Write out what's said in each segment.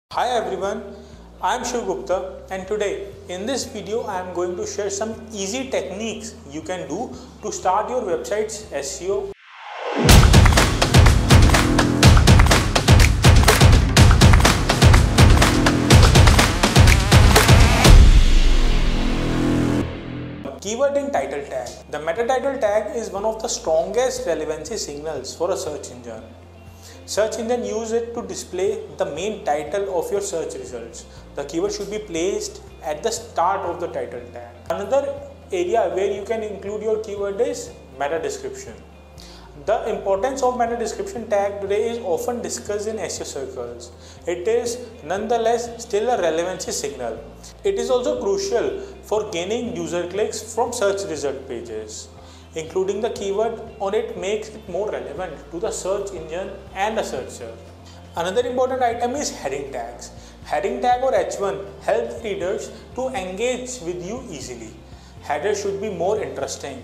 Hi everyone, I am Shiv Gupta and today in this video I am going to share some easy techniques you can do to start your website's SEO. Keyword in title tag. The meta title tag is one of the strongest relevancy signals for a search engine. Search engine use it to display the main title of your search results. The keyword should be placed at the start of the title tag. Another area where you can include your keyword is meta description. The importance of meta description tag today is often discussed in SEO circles. It is nonetheless still a relevancy signal. It is also crucial for gaining user clicks from search result pages. Including the keyword on it makes it more relevant to the search engine and the searcher. Another important item is heading tags. Heading tag or H1 helps readers to engage with you easily. Headers should be more interesting.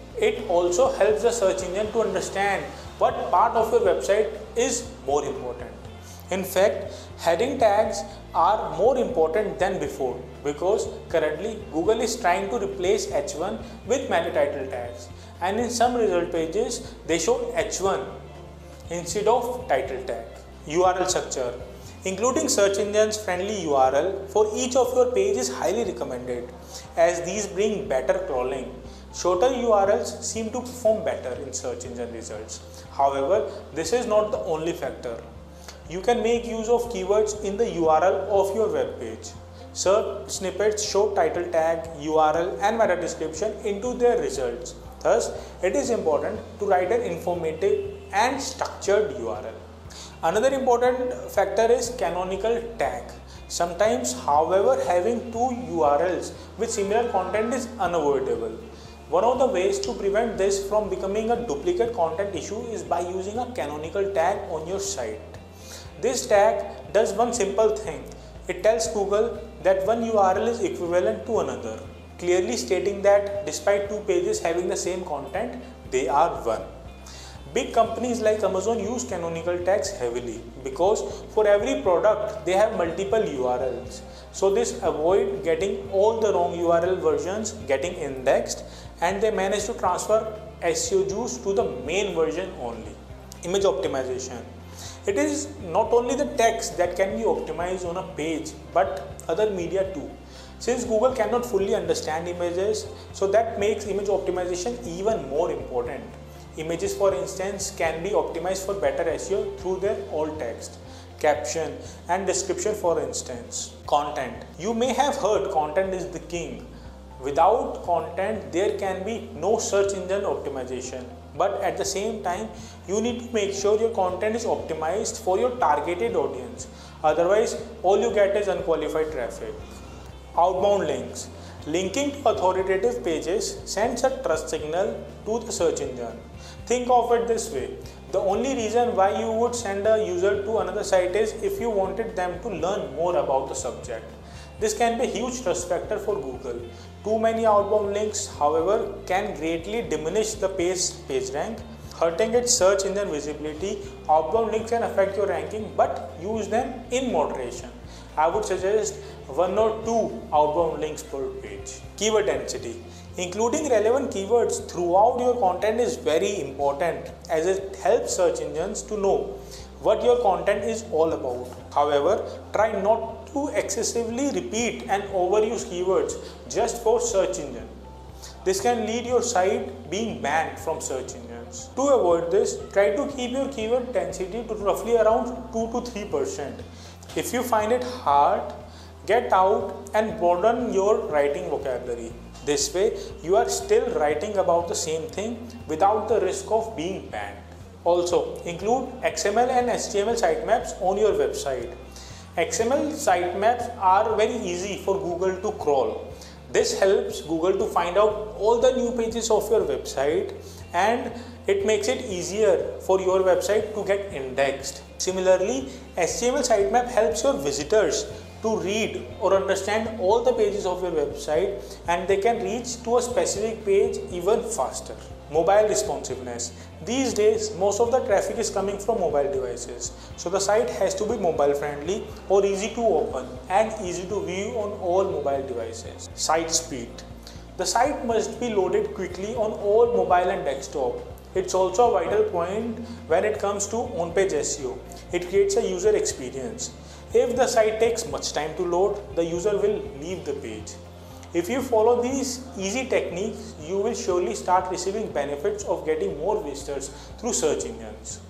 It also helps the search engine to understand what part of your website is more important. In fact, heading tags are more important than before because currently Google is trying to replace H1 with meta title tags, and in some result pages they show H1 instead of title tag. URL structure. Including search engines friendly URL for each of your page is highly recommended as these bring better crawling. Shorter URLs seem to perform better in search engine results. However, this is not the only factor. You can make use of keywords in the URL of your web page. Search snippets show title tag, URL and meta description into their results. Thus, it is important to write an informative and structured URL. Another important factor is canonical tag. Sometimes, however, having two URLs with similar content is unavoidable. One of the ways to prevent this from becoming a duplicate content issue is by using a canonical tag on your site. This tag does one simple thing. It tells Google that one URL is equivalent to another, clearly stating that despite two pages having the same content, they are one. Big companies like Amazon use canonical tags heavily because for every product they have multiple URLs. So this avoids getting all the wrong URL versions getting indexed, and they manage to transfer SEO juice to the main version only. Image optimization. It is not only the text that can be optimized on a page but other media too. Since Google cannot fully understand images, so that makes image optimization even more important. Images, for instance, can be optimized for better SEO through their alt text, caption and description. For instance, content. You may have heard content is the king. Without content, there can be no search engine optimization. But at the same time, you need to make sure your content is optimized for your targeted audience. Otherwise, all you get is unqualified traffic. Outbound links. Linking to authoritative pages sends a trust signal to the search engine. Think of it this way. The only reason why you would send a user to another site is if you wanted them to learn more about the subject. This can be a huge trust factor for Google. Too many outbound links, however, can greatly diminish the page rank, hurting its search engine visibility. Outbound links can affect your ranking, but use them in moderation. I would suggest 1 or 2 outbound links per page. Keyword density. Including relevant keywords throughout your content is very important as it helps search engines to know what your content is all about. However, try not to excessively repeat and overuse keywords just for search engine. This can lead your site being banned from search engines. To avoid this, try to keep your keyword density to roughly around 2 to 3%. If you find it hard, get out and broaden your writing vocabulary. This way, you are still writing about the same thing without the risk of being banned. Also, include XML and HTML sitemaps on your website. XML sitemaps are very easy for Google to crawl. This helps Google to find out all the new pages of your website, and it makes it easier for your website to get indexed. Similarly, HTML sitemap helps your visitors to read or understand all the pages of your website, and they can reach to a specific page even faster. Mobile responsiveness. These days, most of the traffic is coming from mobile devices. So the site has to be mobile friendly or easy to open and easy to view on all mobile devices. Site speed. The site must be loaded quickly on all mobile and desktop. It's also a vital point when it comes to on-page SEO. It creates a user experience. If the site takes much time to load, the user will leave the page. If you follow these easy techniques, you will surely start receiving benefits of getting more visitors through search engines.